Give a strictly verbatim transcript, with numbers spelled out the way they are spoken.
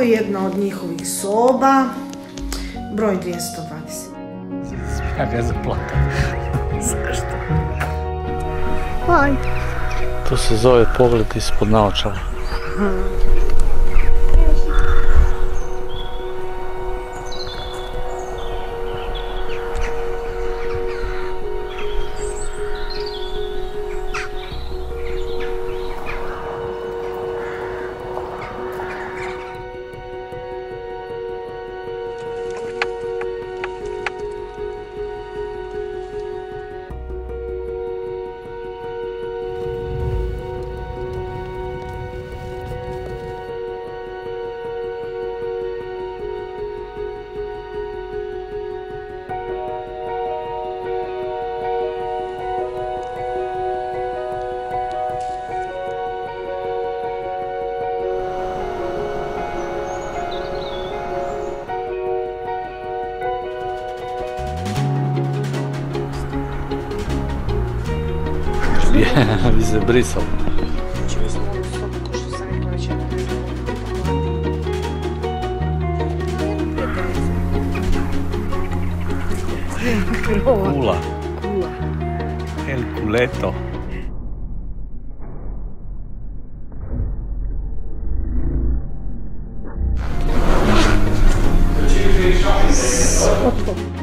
Ovo je jedna od njihovih soba, broj dvjesto dvadeset. Ja ga zaplatam. Zašto? Aj. To se zove pogled ispod naočala. Vi se brisao. Znači mi smo ovu sobu, ko što sam rekla već jednom Kula. Kula. El culeto. Sobo.